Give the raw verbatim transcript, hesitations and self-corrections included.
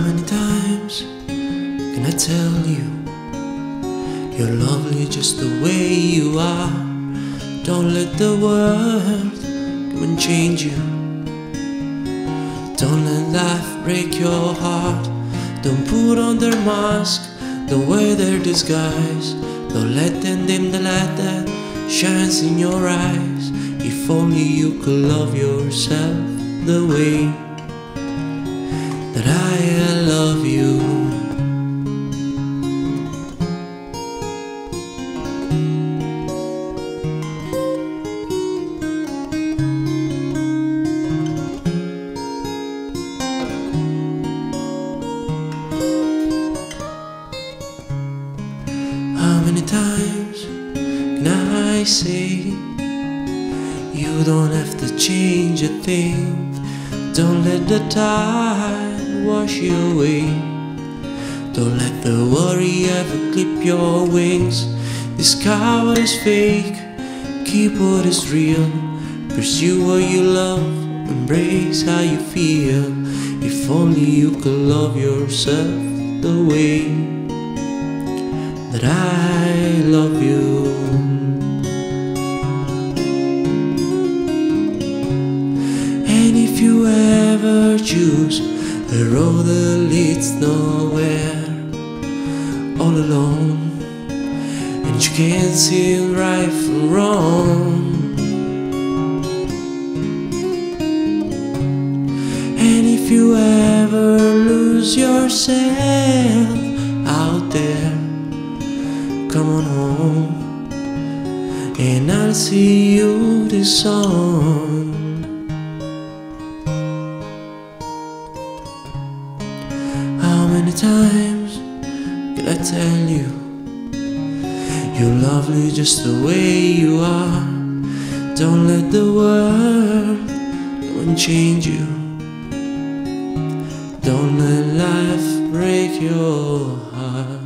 many times can I tell you you're lovely just the way you are? Don't let the world come and change you. Don't let life break your heart. Don't put on their mask, don't wear their disguise. Don't let them dim the light that shines in your eyes. If only you could love yourself the way that I love you. How many times can I say you don't have to change a thing? Don't let the tide wash you away. Don't let the worry ever clip your wings. Discover what is fake, keep what is real. Pursue what you love, embrace how you feel. If only you could love yourself the way that I love you. And if you ever choose a road that leads nowhere, all alone, and you can't see right from wrong, and if you ever lose yourself out there, come on home, and I'll sing you this song. How many times can I tell you you're lovely just the way you are? Don't let the world come and change you. Don't let life break your heart.